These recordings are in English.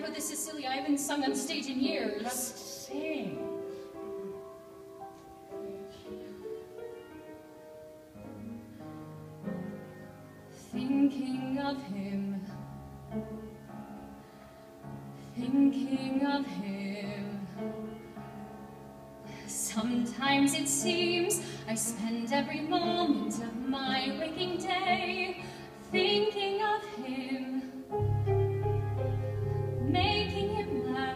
never the Cecilia I haven't sung on stage in years. Just sing. Thinking of him, thinking of him. Sometimes it seems I spend every moment of my waking day thinking of him, making him laugh,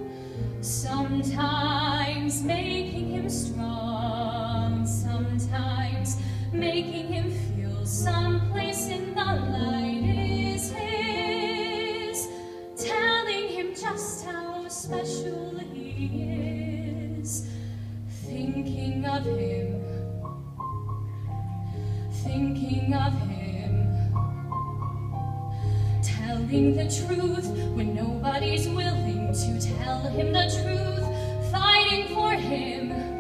sometimes making him strong, sometimes making him feel someplace in the light is his, telling him just how special he is. Thinking of him, thinking of him, telling the truth when nobody's willing to tell him the truth, fighting for him.